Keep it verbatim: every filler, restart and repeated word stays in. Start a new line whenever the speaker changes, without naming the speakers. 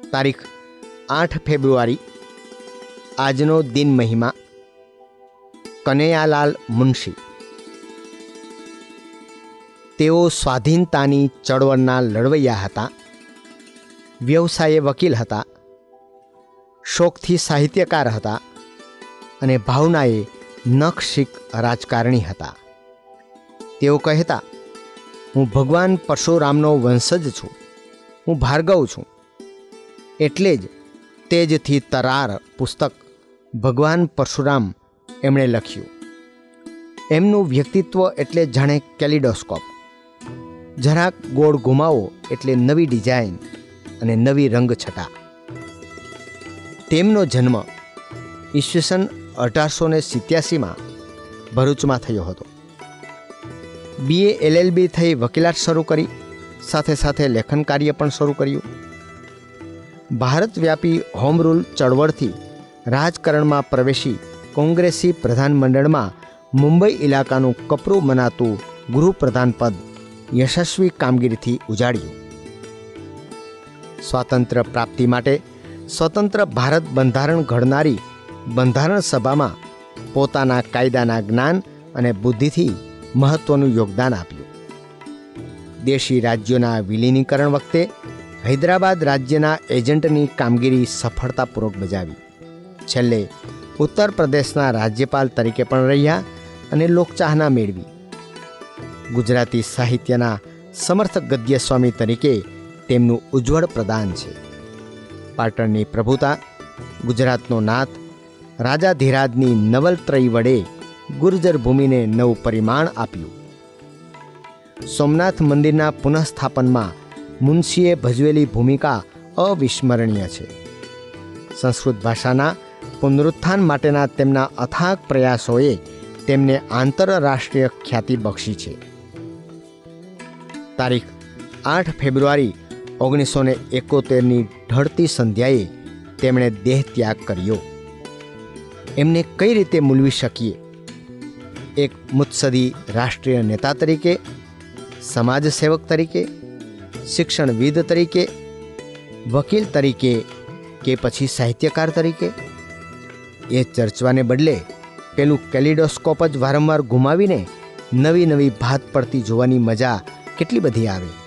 તારીખ આઠ ફેબ્રુઆરી આજનો દિન મહિમા કનૈયાલાલ મુનશી। તેઓ સ્વાધીનતાની ચળવળના લડવૈયા હતા, વ્યવસાયે વકીલ હતા, શોખથી સાહિત્યકાર હતા અને ભાવનાએ નખશીક રાજકારણી હતા। તેઓ કહેતા, હું ભગવાન પરશુરામનો વંશજ છું, હું ભાર્ગવ છું। એટલે જ તેજથી તરાર પુસ્તક ભગવાન પરશુરામ એમણે લખ્યું। એમનું વ્યક્તિત્વ એટલે જાણે કેલિડોસ્કોપ, જરાક ગોળ ઘુમાવો એટલે નવી ડિઝાઇન અને નવી રંગછટા। તેમનો જન્મ ઈસવીસન અઢારસો ને સિત્યાસીમાં ભરૂચમાં થયો હતો। બીએ એલએલબી થઈ વકીલાત શરૂ કરી, સાથે સાથે લેખન કાર્ય પણ શરૂ કર્યું। ભારતવ્યાપી હોમ રૂલ ચળવળથી રાજકારણમાં પ્રવેશી કોંગ્રેસી પ્રધાનમંડળમાં મુંબઈ ઇલાકાનું કપરું મનાતું ગૃહપ્રધાન પદ યશસ્વી કામગીરીથી ઉજાડ્યું। સ્વાતંત્ર્ય પ્રાપ્તિ માટે સ્વતંત્ર ભારત બંધારણ ઘડનારી બંધારણ સભામાં પોતાના કાયદાના જ્ઞાન અને બુદ્ધિથી મહત્વનું યોગદાન આપ્યું। દેશી રાજ્યોના વિલીનીકરણ વખતે હૈદરાબાદ રાજ્યના એજન્ટની કામગીરી સફળતાપૂર્વક બજાવી। છેલ્લે ઉત્તર પ્રદેશના રાજ્યપાલ તરીકે પણ રહ્યા અને લોકચાહના મેળવી। ગુજરાતી સાહિત્યના સમર્થક ગદ્યસ્વામી તરીકે તેમનું ઉજ્જવળ પ્રદાન છે। પાટણની પ્રભુતા, ગુજરાતનો નાથ, રાજાધિરાજની નવલત્રયી વડે ગુર્જર ભૂમિને નવું પરિમાણ આપ્યું। સોમનાથ મંદિરના પુનઃસ્થાપનમાં મુનશીએ ભજવેલી ભૂમિકા અવિસ્મરણીય છે। સંસ્કૃત ભાષાના પુનરુત્થાન માટેના તેમના અથાગ પ્રયાસોએ તેમને આંતરરાષ્ટ્રીય ખ્યાતિ બક્ષી છે। તારીખ આઠ ફેબ્રુઆરી ઓગણીસો ને એકોતેરની ઢળતી સંધ્યાએ તેમણે દેહ ત્યાગ કર્યો। એમને કઈ રીતે મૂલવી શકીએ? એક મુત્સદી રાષ્ટ્રીય નેતા તરીકે, સમાજસેવક તરીકે, શિક્ષણવિદ તરીકે, વકીલ તરીકે કે પછી સાહિત્યકાર તરીકે? એ ચર્ચવાને બદલે પેલું કેલિડોસ્કોપ જ વારંવાર ઘુમાવીને નવી નવી ભાત પડતી જોવાની મજા કેટલી બધી આવે।